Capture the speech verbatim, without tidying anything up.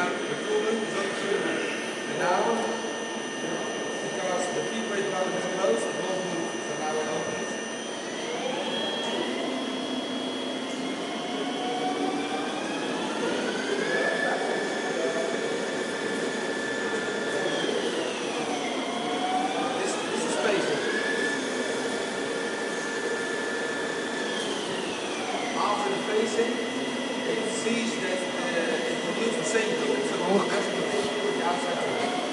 now the coolant is on the coolant. And now, because the feed rate button is closed, it won't move. So now I open it. This, this is spacing. After the facing, it sees that uh, it will use the same coolant, so the rest of the fish will be outside the